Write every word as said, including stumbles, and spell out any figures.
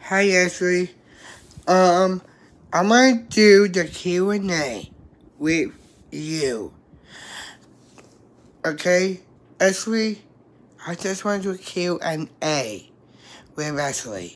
Hi, Ashley. Um, I'm gonna do the Q and A with you. Okay, Ashley? I just want to do Q and A with Ashley.